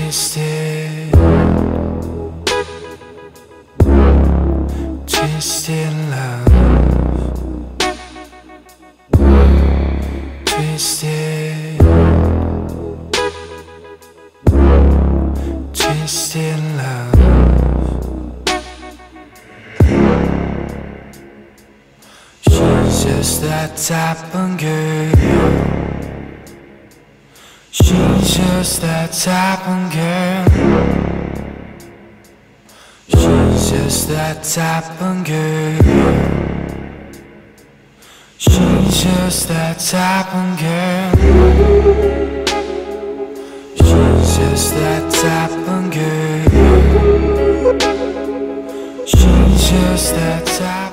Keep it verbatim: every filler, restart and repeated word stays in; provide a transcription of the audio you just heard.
Twisted, twisted love, twisted, twisted love. She's just that type of girl. She's just that type of girl. She's just that type of girl. She's just that type of girl. She's just that type of girl. She's just that type.